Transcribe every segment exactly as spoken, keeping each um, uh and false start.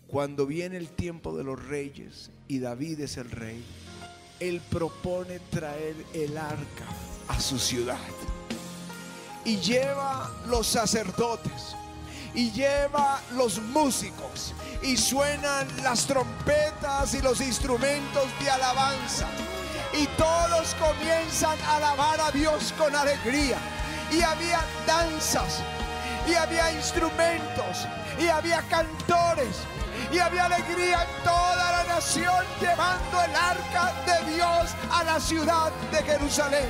cuando viene el tiempo de los reyes y David es el rey, él propone traer el arca a su ciudad y lleva los sacerdotes y lleva los músicos y suenan las trompetas y los instrumentos de alabanza y todos comienzan a alabar a Dios con alegría, y había danzas y había instrumentos y había cantores y había alegría en toda la nación, llevando el arca de Dios a la ciudad de Jerusalén.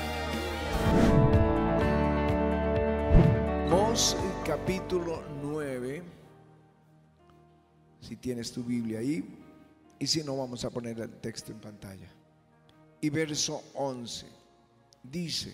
Amós capítulo nueve, si tienes tu Biblia ahí, y si no, vamos a poner el texto en pantalla. Y verso once dice: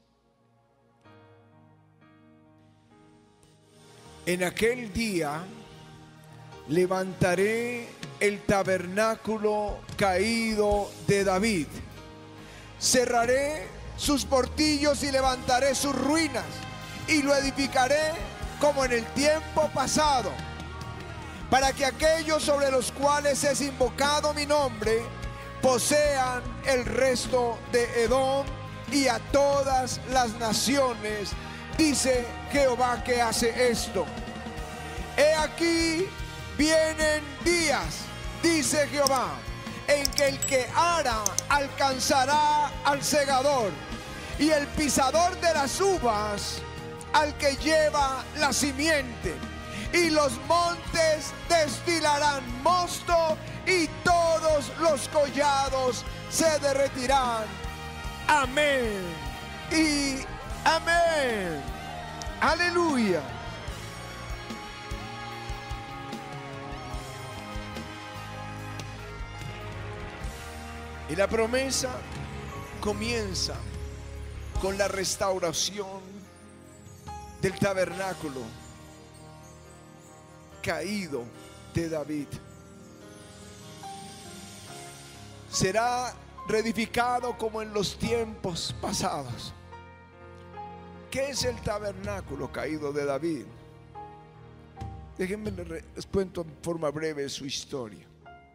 en aquel día levantaré el tabernáculo caído de David, cerraré sus portillos y levantaré sus ruinas, y lo edificaré como en el tiempo pasado, para que aquellos sobre los cuales es invocado mi nombre posean el resto de Edom y a todas las naciones, dice Jehová que hace esto. He aquí vienen días, dice Jehová, en que el que ara alcanzará al segador, y el pisador de las uvas al que lleva la simiente, y los montes destilarán mosto, y todos los collados se derretirán. Amén y amén. Aleluya. Y la promesa comienza con la restauración del tabernáculo caído de David. Será reedificado como en los tiempos pasados. ¿Qué es el tabernáculo caído de David? Déjenme les cuento en forma breve su historia.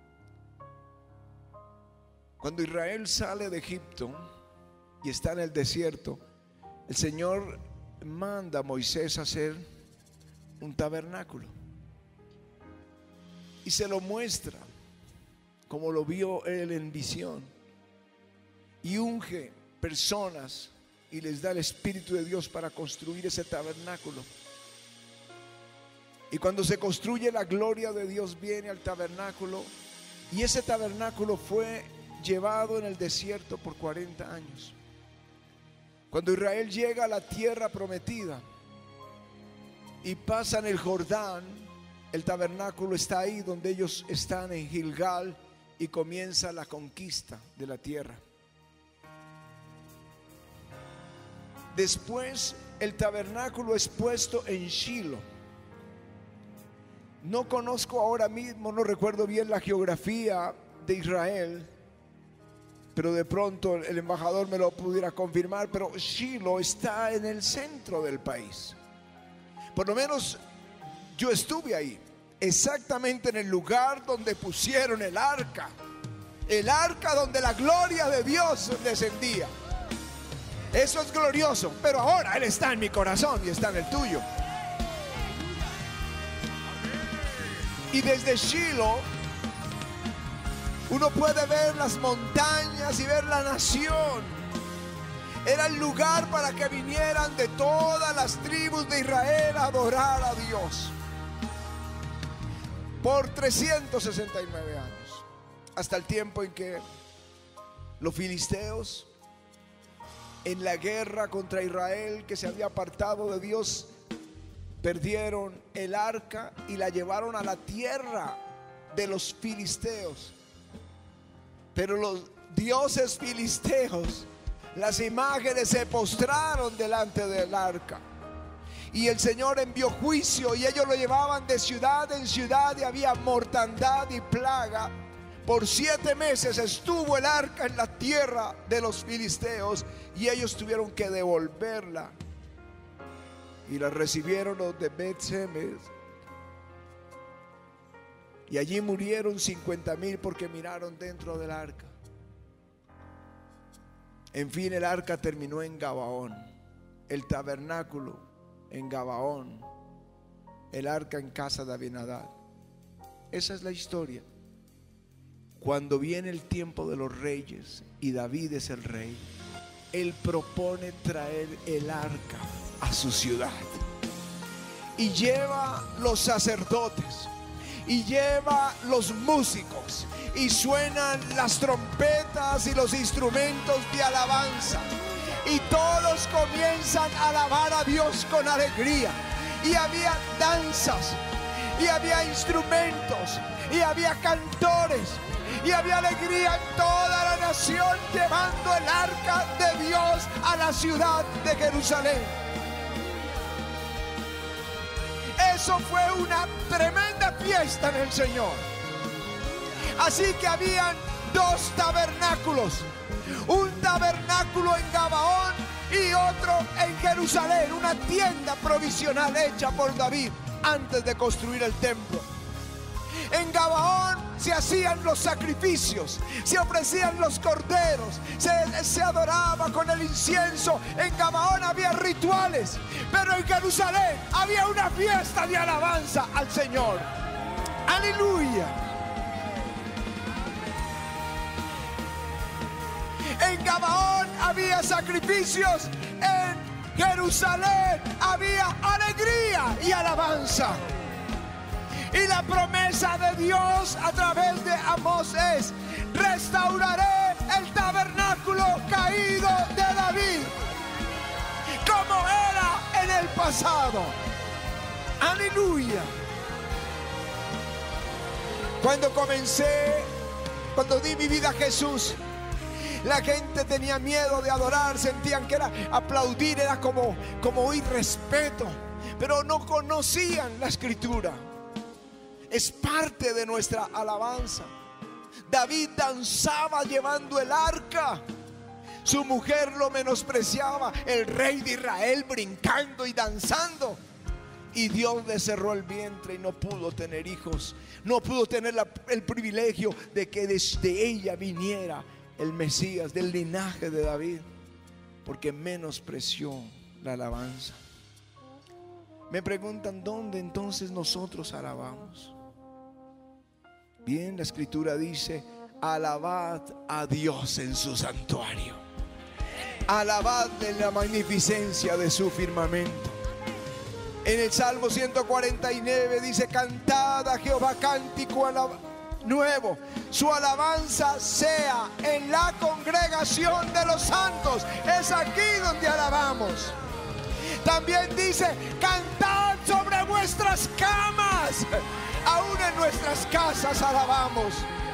Cuando Israel sale de Egipto y está en el desierto, el Señor manda a Moisés a hacer un tabernáculo y se lo muestra como lo vio él en visión, y unge personas y les da el Espíritu de Dios para construir ese tabernáculo. Y cuando se construye, la gloria de Dios viene al tabernáculo, y ese tabernáculo fue llevado en el desierto por cuarenta años. Cuando Israel llega a la tierra prometida y pasan el Jordán, el tabernáculo está ahí donde ellos están en Gilgal, y comienza la conquista de la tierra. Después el tabernáculo es puesto en Shilo. No conozco ahora mismo, no recuerdo bien la geografía de Israel, pero de pronto el embajador me lo pudiera confirmar. Pero Shilo está en el centro del país. Por lo menos yo estuve ahí, exactamente en el lugar donde pusieron el arca, el arca donde la gloria de Dios descendía. Eso es glorioso, pero ahora Él está en mi corazón y está en el tuyo. Y desde Shilo uno puede ver las montañas y ver la nación. Era el lugar para que vinieran de todas las tribus de Israel a adorar a Dios por trescientos sesenta y nueve años, hasta el tiempo en que los filisteos, en la guerra contra Israel, que se había apartado de Dios, perdieron el arca y la llevaron a la tierra de los filisteos. Pero los dioses filisteos, las imágenes, se postraron delante del arca, y el Señor envió juicio, y ellos lo llevaban de ciudad en ciudad, y había mortandad y plaga. Por siete meses estuvo el arca en la tierra de los filisteos, y ellos tuvieron que devolverla, y la recibieron los de Bet-Semes, Y allí murieron cincuenta mil porque miraron dentro del arca. En fin, el arca terminó en Gabaón, el tabernáculo en Gabaón, el arca en casa de Abinadab. Esa es la historia. Cuando viene el tiempo de los reyes y David es el rey, él propone traer el arca a su ciudad y lleva los sacerdotes y lleva los músicos y suenan las trompetas y los instrumentos de alabanza y todos comienzan a alabar a Dios con alegría. Y había danzas y había instrumentos y había cantores y había alegría en toda la nación, llevando el arca de Dios a la ciudad de Jerusalén. Eso fue una tremenda fiesta en el Señor. Así que habían dos tabernáculos, un tabernáculo en Gabaón y otro en Jerusalén, una tienda provisional hecha por David antes de construir el templo. En Gabaón se hacían los sacrificios, se ofrecían los corderos, se, se adoraba con el incienso. En Gabaón había rituales, pero en Jerusalén había una fiesta de alabanza al Señor. Aleluya. En Gabaón había sacrificios, en Jerusalén había alegría y alabanza. Y la promesa de Dios a través de Amós es: restauraré el tabernáculo caído de David, como era en el pasado. Aleluya. Cuando comencé, cuando di mi vida a Jesús, la gente tenía miedo de adorar, sentían que era aplaudir, era como, como irrespeto, pero no conocían la escritura. Es parte de nuestra alabanza. David danzaba llevando el arca. Su mujer lo menospreciaba, el rey de Israel brincando y danzando. Y Dios le cerró el vientre y no pudo tener hijos. No pudo tener la, el privilegio de que desde ella viniera el Mesías del linaje de David, porque menospreció la alabanza. Me preguntan, ¿dónde entonces nosotros alabamos? Bien, la escritura dice: alabad a Dios en su santuario, alabad en la magnificencia de su firmamento. En el Salmo ciento cuarenta y nueve dice: cantad a Jehová cántico nuevo, su alabanza sea en la congregación de los santos. Es aquí donde alabamos. También dice: cantad sobre vuestras camas. Aún en nuestras casas alabamos.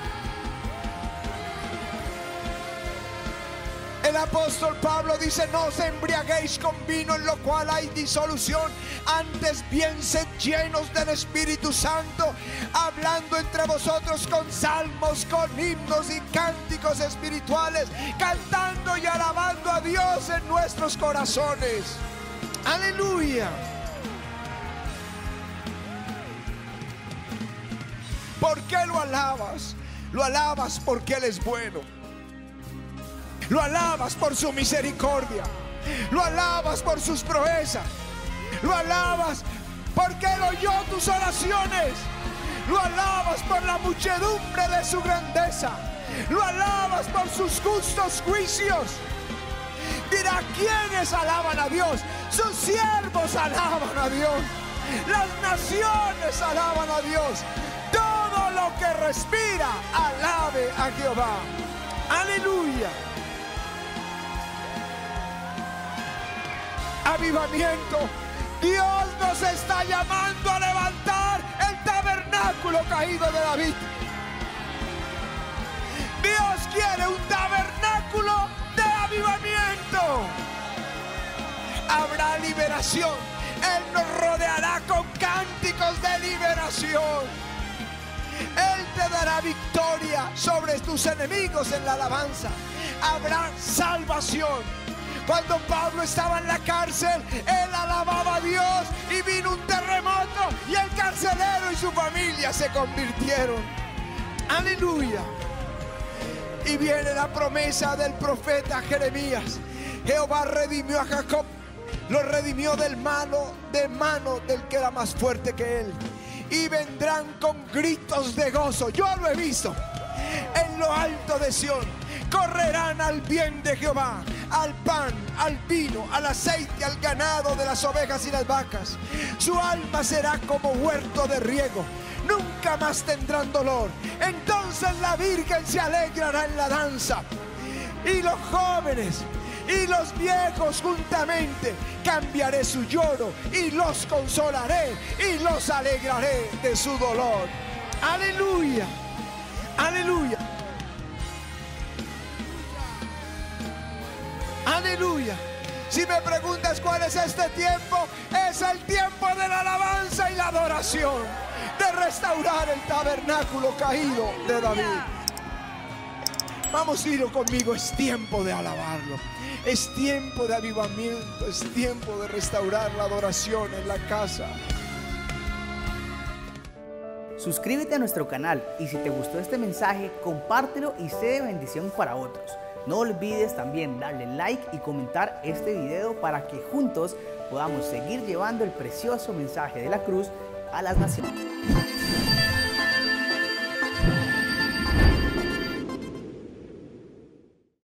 El apóstol Pablo dice: no os embriaguéis con vino, en lo cual hay disolución, antes bien sed llenos del Espíritu Santo, hablando entre vosotros con salmos, con himnos y cánticos espirituales, cantando y alabando a Dios en nuestros corazones. Aleluya. ¿Por qué lo alabas? Lo alabas porque Él es bueno. Lo alabas por su misericordia. Lo alabas por sus proezas. Lo alabas porque Él oyó tus oraciones. Lo alabas por la muchedumbre de su grandeza. Lo alabas por sus justos juicios. Dirá: ¿quiénes alaban a Dios? Sus siervos alaban a Dios. Las naciones alaban a Dios. Todo lo que respira, alabe a Jehová. Aleluya. Avivamiento. Dios nos está llamando a levantar el tabernáculo caído de David. Dios quiere un tabernáculo de avivamiento. Habrá liberación. Él nos rodeará con cánticos de liberación. Él te dará victoria sobre tus enemigos en la alabanza. Habrá salvación. Cuando Pablo estaba en la cárcel, él alababa a Dios y vino un terremoto y el carcelero y su familia se convirtieron. Aleluya. Y viene la promesa del profeta Jeremías. Jehová redimió a Jacob, lo redimió del malo, de mano del que era más fuerte que él. Y vendrán con gritos de gozo. Yo lo he visto en lo alto de Sión. Correrán al bien de Jehová, al pan, al vino, al aceite, al ganado de las ovejas y las vacas. Su alma será como huerto de riego. Nunca más tendrán dolor. Entonces la Virgen se alegrará en la danza. Y los jóvenes y los viejos juntamente, cambiaré su lloro y los consolaré y los alegraré de su dolor. Aleluya, aleluya, aleluya. Si me preguntas cuál es este tiempo, es el tiempo de la alabanza y la adoración, de restaurar el tabernáculo caído de David. Vamos, dilo conmigo, es tiempo de alabarlo. Es tiempo de avivamiento, es tiempo de restaurar la adoración en la casa. Suscríbete a nuestro canal y si te gustó este mensaje, compártelo y sé de bendición para otros. No olvides también darle like y comentar este video para que juntos podamos seguir llevando el precioso mensaje de la cruz a las naciones.